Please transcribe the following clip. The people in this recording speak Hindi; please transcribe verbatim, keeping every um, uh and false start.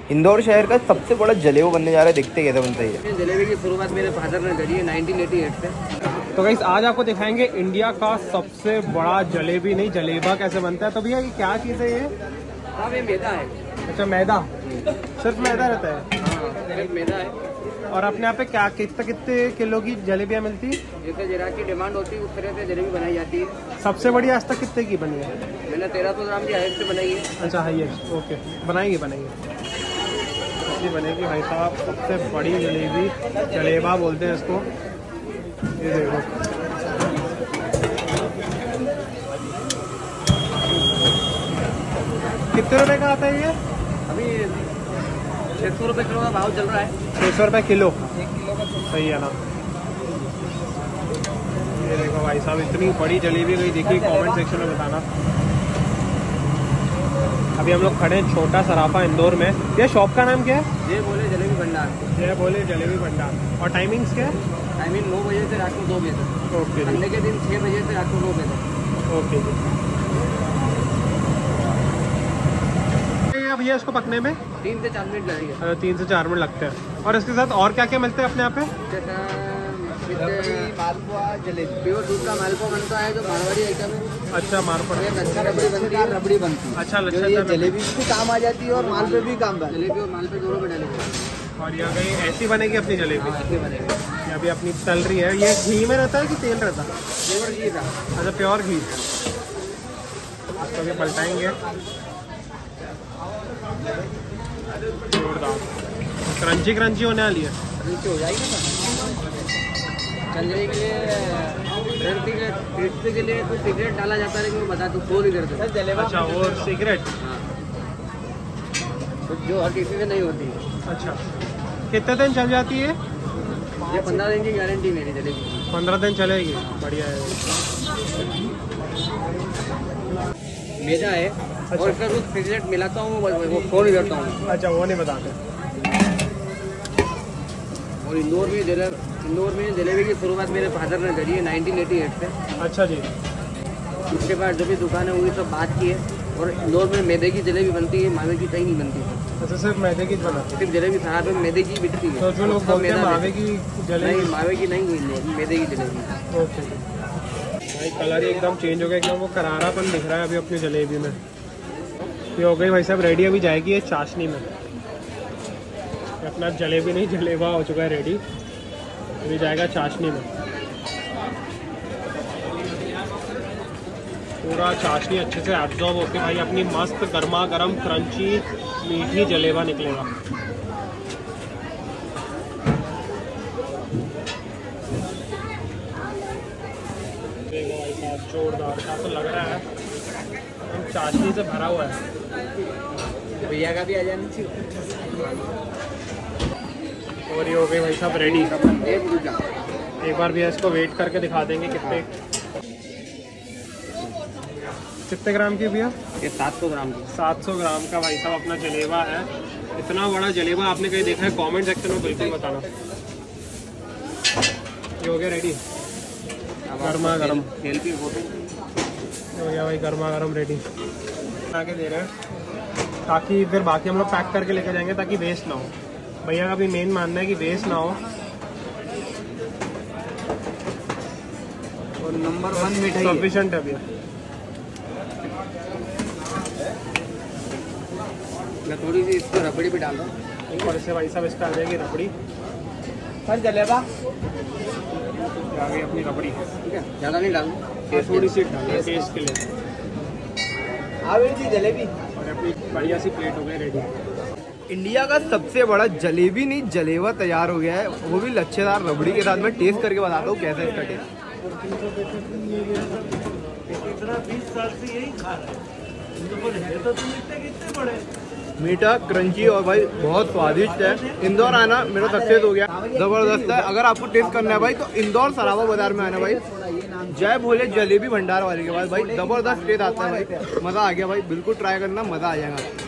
इंदौर शहर का सबसे बड़ा जलेबा बनने जा रहा है, देखते कैसे बनता है ये। जलेबी की शुरुआत मेरे फादर ने करी है नाइनटीन एटी एट से। तो गाइस आज आपको दिखाएंगे इंडिया का सबसे बड़ा जलेबी नहीं जलेबा कैसे बनता है। तो भैया ये क्या चीज़ है ये? हाँ ये मैदा है। अच्छा मैदा, सिर्फ मैदा रहता है? हाँ सिर्फ मैदा है। और अपने यहाँ पे क्या कितने कितने किलो की जलेबियाँ मिलती है? जैसे जरा की डिमांड होती है उस तरह से जलेबी बनाई जाती है। सबसे बड़ी आज तक कितने की बनी है? मैंने तेरह सौ ग्राम की हाइट से बनाई है। अच्छा हाईएस्ट, ओके बनाएंगे बनाएंगे अच्छी बनेगी भाई साहब। सबसे बड़ी जलेबी जलेबा बोलते हैं इसको। ये देखो कितने रुपए का आता है ये? अभी छः सौ रुपये किलो का भाव चल रहा है। छः सौ रुपये किलो, एक किलो का सही है ना। ये देखो भाई साहब इतनी बड़ी जलेबी गई, देखिए कमेंट सेक्शन में बताना। अभी हम लोग खड़े हैं छोटा सराफा इंदौर में। ये शॉप का नाम क्या है? जय भोले जलेबी भंडार। जय भोले जलेबी भंडार। और टाइमिंग्स क्या है? टाइमिंग नौ बजे से रात को दो बजे तक। ओके जी, संडे के दिन छः बजे से रात को दो बजे तक। ओके जी। भैया इसको पकने में तीन से चार मिनट लगेगा। तीन से चार मिनट लगते हैं। और इसके साथ और क्या क्या मिलते हैं अपने यहाँ पे? जैसा मालपुआ जलेबी, प्योर दूध का मालपुआ बनता है जो मारवाड़ी आइटम है। अच्छा मालपुआ, लच्छा रबड़ी बनती है। रबड़ी बनती है। अच्छा लच्छा जलेबी भी काम आ जाती है और मालपुए भी काम आ जलेबी और मालपुए दोनों में डालेंगे। और यहाँ कहीं ऐसी बनेगी अपनी जलेबी? ऐसी बनेगी। ये अभी अपनी तल रही है। ये घी में रहता है कि तेल रहता है? प्योर घी का। अच्छा प्योर घी। इसको भी पलटाएंगे। जोरदार क्रंची क्रंची होने वाली है। नीचे हो जाएगी ना चलने के लिए। क्रिस्पी के लिए कुछ सिगरेट डाला जाता है लेकिन मैं बता दूँ वो नहीं करते। अच्छा वो सिगरेट? हाँ जो हर किसी से नहीं होती। अच्छा कितने दिन चल जाती है ये? पंद्रह दिन की गारंटी मेरी जलेबी। पंद्रह दिन चलेगी, बढ़िया है। मैदा है। अच्छा। और इसका कुछ सिगरेट मिलाता हूँ वो फोन नहीं करता हूँ। अच्छा वो नहीं बताते। और इंदौर में जलेबी इंदौर में जलेबी की शुरुआत मेरे फादर ने करी है नाइनटीन एटी एट से। अच्छा जी। उसके बाद जो भी दुकानें हुई सब बात की है। और इंदौर में मैदे की जलेबी बनती है, मावे की कहीं नहीं बनती। अच्छा सिर्फ मैदे की बनाते? सिर्फ जलेबी शहर में मैदे की बिकती है। तो जो लोग बोलते हैं मावे की जलेबी? नहीं मावे की नहीं हुई, मैदे की जलेबी। ओके भाई कलर ही एकदम चेंज हो गया, एकदम वो करारापन दिख रहा है अभी अपनी जलेबी में। ये हो गई भाई साहब रेडी, अभी जाएगी ये चाशनी में। अपना जलेबी नहीं जलेबा हो चुका है रेडी, अभी जाएगा चाशनी में। पूरा चाशनी अच्छे से एब्जॉर्ब होकर भाई अपनी मस्त गर्मा गर्म क्रंची मीठी जलेबा निकलेगा। देखो भाई साहब जोरदार सा तो लग रहा है, चाशनी से भरा हुआ है। भैया का भी आ जाना चाहिए। और ये हो गई भाई साहब रेडी। एक बार भैया इसको वेट करके दिखा देंगे कितने कितने ग्राम की भैया? ये सात सौ ग्राम की। सात सौ ग्राम का भाई साहब अपना जलेबा है। इतना बड़ा जलेबा आपने कहीं देखा है? कमेंट सेक्शन में बिल्कुल बताना। ये हो गया रेडी, गर्मा गर्म तेल की फोटो हो गया भाई, गर्मा गर्म रेडी आके दे रहे हैं ताकि फिर बाकी हम लोग पैक करके लेके जाएंगे ताकि वेस्ट ना हो। भैया का भी मेन मानना है कि वेस्ट ना हो। और नंबर वन मिठाई सफिशिएंट है भैया। मैं थोड़ी सी इसको रबड़ी भी डाल रहा हूँ। ऊपर से भाई साहब इस पर आ जाएगी रबड़ी। सर जलेबा आ गई अपनी रबड़ी, ठीक है, ज़्यादा नहीं डालना, थोड़ी सी डालना टेस्ट के लिए। आवेर जी जलेबी और अपनी बढ़िया सी प्लेट हो गई रेडी। इंडिया का सबसे बड़ा जलेबी नहीं जलेबा तैयार हो गया है, वो भी लच्छेदार रबड़ी के साथ। मैं टेस्ट करके बताता हूँ कैसा है इसका टेस्ट। बीस साल से यही खा रहे हैं तो तुम इतने कितने बड़े। मीठा क्रंची और भाई बहुत स्वादिष्ट है। इंदौर आना मेरा सक्सेस हो गया, जबरदस्त है। अगर आपको टेस्ट करना है भाई तो इंदौर सराफा बाजार में आना भाई, जय भोले जलेबी भंडार वाले के पास भाई, जबरदस्त टेस्ट आता है भाई, मजा आ गया भाई, बिल्कुल ट्राई करना, मजा आ जाएगा।